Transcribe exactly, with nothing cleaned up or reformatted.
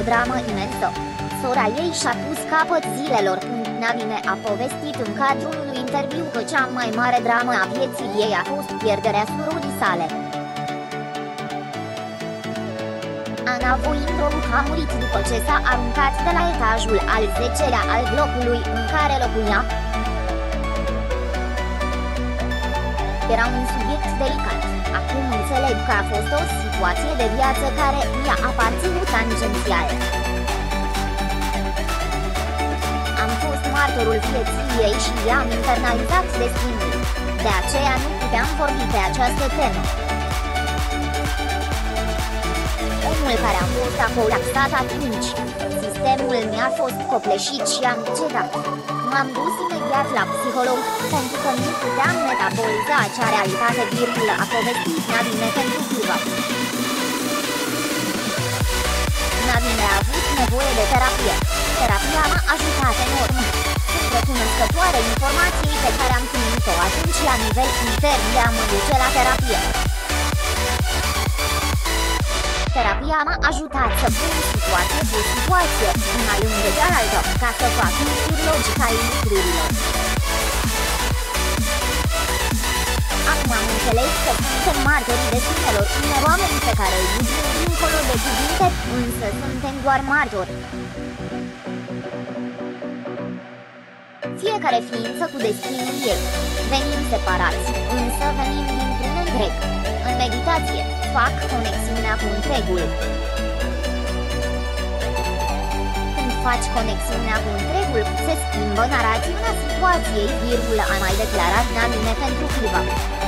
dramă imensă. Sora ei și-a pus capăt zilelor. Navine a povestit în cadrul unui interviu că cea mai mare dramă a vieții ei a fost pierderea surorii sale. Ana Voinroiu a murit după ce s-a aruncat de la etajul al zecelea al blocului în care locuia. Era un subiect delicat. Acum înțeleg că a fost o situație de viață care i-a aparținut tangențial. Am fost martorul vieții ei și i-am internalizat destinul. De aceea nu puteam vorbi pe această temă. Omul care a fost a colapsat atunci. Sistemul mi-a fost copleșit și am cedat. M-am dus imediat la psiholog, pentru că nu puteam metaboliza acea realitate, virgulă, a povestit Nadine pentru Cliva. Nadine a avut nevoie de terapie. Terapia m-a ajutat enorm. Sunt recunoscătoare informației pe care am primit-o atunci la nivel intern de a mă duce la terapie. Terapia m-a ajutat să pun situație cu situație, una lângă cealaltă, ca să fac măsuri logice ale lucrurilor. Acum am înțeles că suntem martorii destinelor unor oameni pe care îi iubim dincolo de cuvinte, însă suntem doar martori. Fiecare ființă cu destinul ei. Venim separați, însă venim dintr-un întreg. În meditație, fac conexiunea cu întregul. Când faci conexiunea cu întregul, se schimbă narațiunea situației, virgulă, a mai declarat Nadine pentru Cliva.